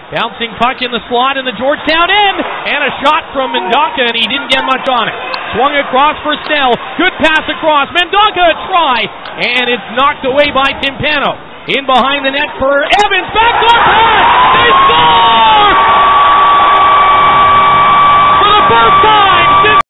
Bouncing puck in the slot in the Georgetown end, and a shot from Mendonca, and he didn't get much on it. Swung across for Snell. Good pass across. Mendonca a try, and it's knocked away by Timpano. In behind the net for Evans. Backdoor pass! They